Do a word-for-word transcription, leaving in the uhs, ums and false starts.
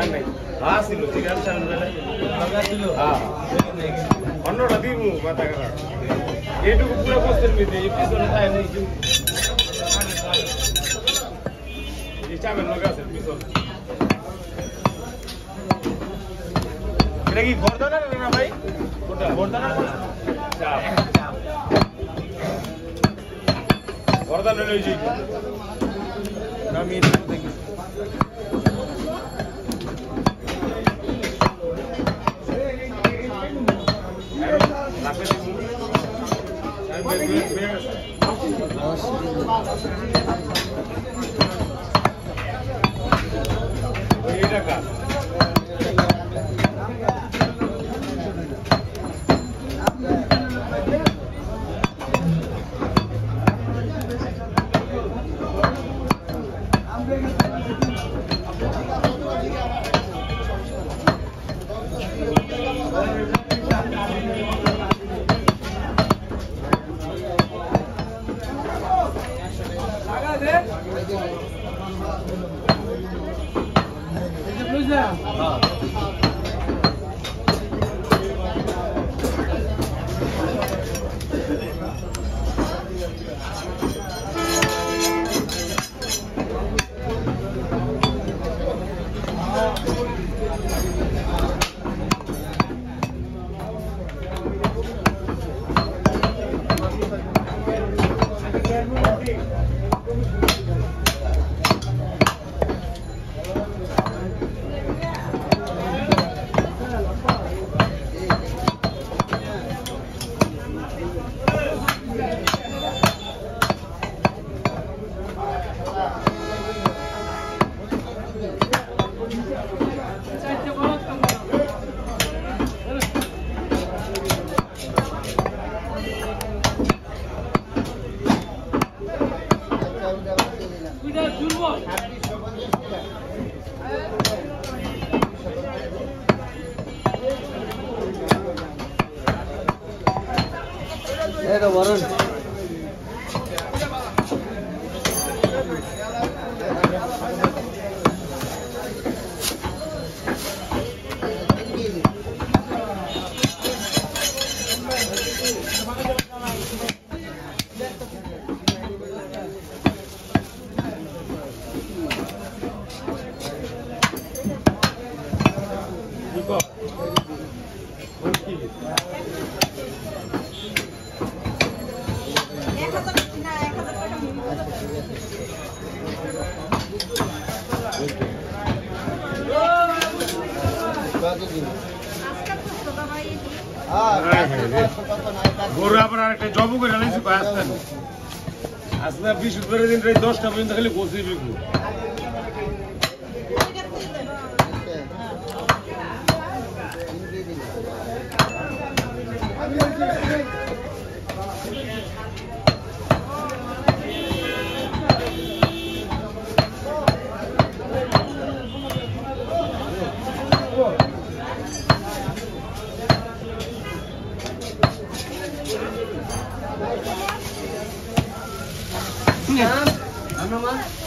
দরকার নাই হ্যাঁ ছিল ঠিক আছে দরকার ছিল হ্যাঁ অন্যটা দিব মাথা খারাপ এইটুকু পুরো বস্তের মধ্যে এই পিছনে তাই নেই এই চাবের লোক আছে পিছনে এটা কি গর্দানা না ভাই ওটা গর্দানা চাপ গর্দানা লই যাই আমি এটা দেখি এটা বরণ গরু আবার আরেকটা জব করে আনাইছি আসতেন আসলে বিশ পনেরো দিন দশটা পর্যন্ত খালি বসে বিকু Ano man?